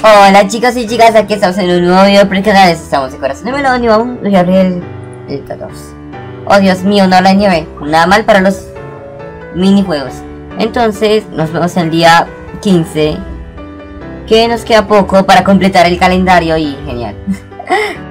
Hola chicos y chicas, aquí estamos en un nuevo video por el canal. Estamos en Corazón de Melón y vamos a abrir el 14. Oh Dios mío, no la nieve. Nada mal para los minijuegos. Entonces nos vemos el día 15, que nos queda poco para completar el calendario y genial.